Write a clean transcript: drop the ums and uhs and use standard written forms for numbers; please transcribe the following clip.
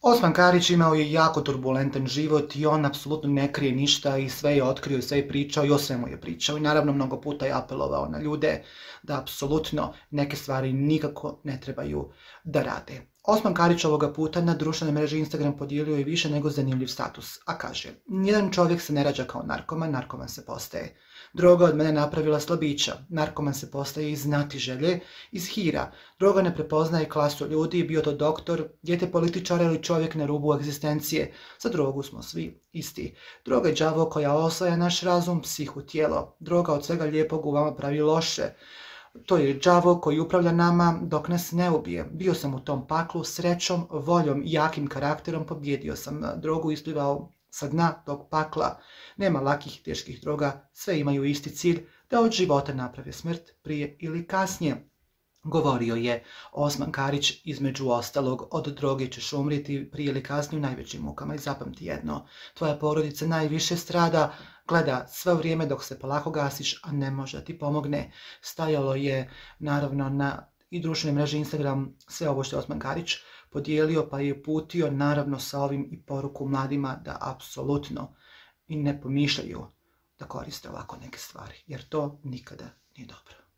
Osman Karić imao je jako turbulentan život i on apsolutno ne krije ništa i sve je otkrio i sve je pričao i o svemu je pričao. I naravno mnogo puta je apelovao na ljude da apsolutno neke stvari nikako ne trebaju da rade. Osman Karić ovoga puta na društvenoj mreži Instagram podijelio je više nego zanimljiv status, a kaže: nijedan čovjek se ne rađa kao narkoman, narkoman se postaje. Droga od mene napravila slabića, narkoman se postaje iz znatiželje, iz hira. Droga ne prepoznaje klasu ljudi, bio to doktor, dijete političara ili čovjek na rubu egzistencije. Za drogu smo svi isti. Droga je đavo koja osvaja naš razum, psihu, tijelo. Droga od svega lijepog u vama pravi loše. To je đavo koji upravlja nama dok nas ne ubije. Bio sam u tom paklu, srećom, voljom i jakim karakterom pobjedio sam drogu, isplivao sa dna tog pakla. Nema lakih i teških droga, sve imaju isti cilj, da od života naprave smrt prije ili kasnije. Govorio je Osman Karić, između ostalog: od droge ćeš umrijeti prije ili kasnije u najvećim mukama i zapamti jedno, tvoja porodica najviše strada, gleda sve vrijeme dok se polako gasiš, a ne može da ti pomogne. Stajalo je naravno na i društvenoj mreži Instagram sve ovo što je Osman Karić podijelio, pa je uputio naravno sa ovim i poruku mladima da apsolutno i ne pomišljaju da koriste ovako neke stvari, jer to nikada nije dobro.